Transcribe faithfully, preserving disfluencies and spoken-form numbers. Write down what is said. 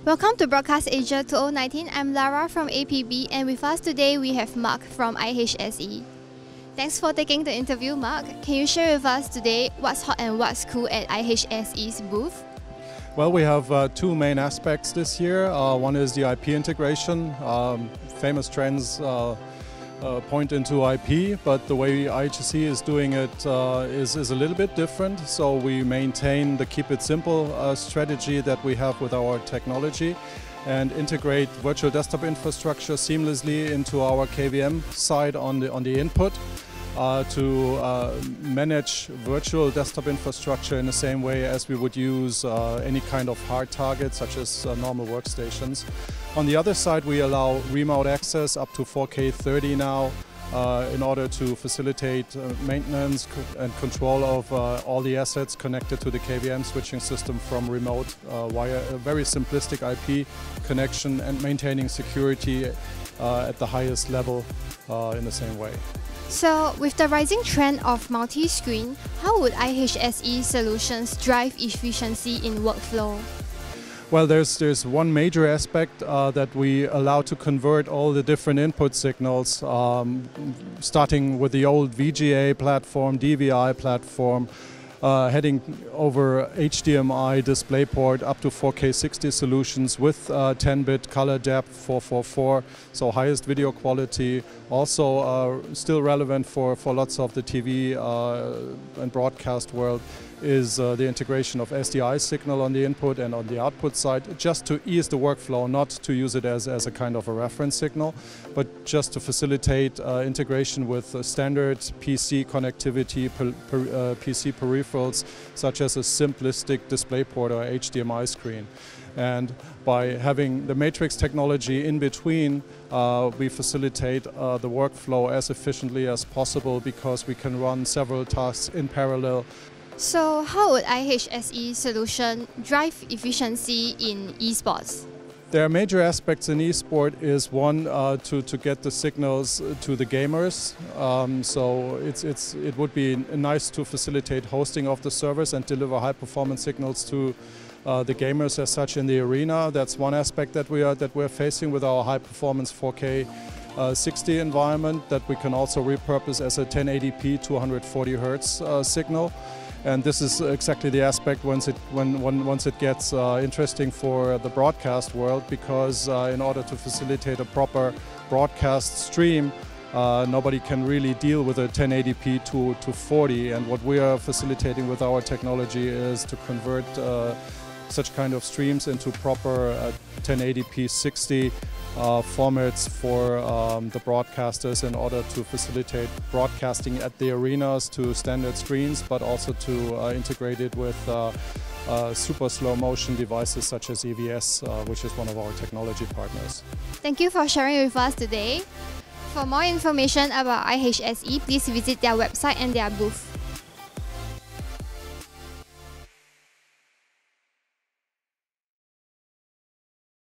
Welcome to Broadcast Asia twenty nineteen. I'm Lara from A P B, and with us today we have Mark from I H S E. Thanks for taking the interview, Mark. Can you share with us today what's hot and what's cool at I H S E's booth? Well, we have uh, two main aspects this year. Uh, one is the I P integration. Um, famous trends uh, uh, point into I P, but the way I H S E is doing it uh, is, is a little bit different. So we maintain the keep it simple uh, strategy that we have with our technology and integrate virtual desktop infrastructure seamlessly into our K V M side on the, on the input. Uh, to uh, manage virtual desktop infrastructure in the same way as we would use uh, any kind of hard target, such as uh, normal workstations. On the other side, we allow remote access up to four K thirty now uh, in order to facilitate uh, maintenance and control of uh, all the assets connected to the K V M switching system from remote uh, via a very simplistic I P connection and maintaining security uh, at the highest level uh, in the same way. So, with the rising trend of multi-screen, how would I H S E solutions drive efficiency in workflow? Well, there's, there's one major aspect uh, that we allow to convert all the different input signals, um, starting with the old V G A platform, D V I platform, Uh, heading over H D M I DisplayPort up to four K sixty solutions with uh, ten bit color depth four four four, so highest video quality. Also uh, still relevant for, for lots of the T V uh, and broadcast world is uh, the integration of S D I signal on the input and on the output side, just to ease the workflow, not to use it as, as a kind of a reference signal, but just to facilitate uh, integration with uh, standard P C connectivity, per, per, uh, P C peripherals, such as a simplistic DisplayPort or H D M I screen. And by having the matrix technology in between, uh, we facilitate uh, the workflow as efficiently as possible because we can run several tasks in parallel. So, how would I H S E solution drive efficiency in esports? There are major aspects in esport. Is one uh, to to get the signals to the gamers. Um, so it's it's it would be nice to facilitate hosting of the servers and deliver high performance signals to uh, the gamers as such in the arena. That's one aspect that we are that we're facing with our high performance four K uh, sixty environment that we can also repurpose as a ten eighty p two hundred forty hertz uh, signal. And this is exactly the aspect once it, when, when, once it gets uh, interesting for the broadcast world, because uh, in order to facilitate a proper broadcast stream, uh, nobody can really deal with a ten eighty p to, to forty. And what we are facilitating with our technology is to convert uh, such kind of streams into proper uh, ten eighty p sixty uh, formats for um, the broadcasters in order to facilitate broadcasting at the arenas to standard screens, but also to uh, integrate it with uh, uh, super slow motion devices such as E V S, uh, which is one of our technology partners. Thank you for sharing with us today. For more information about I H S E, please visit their website and their booth.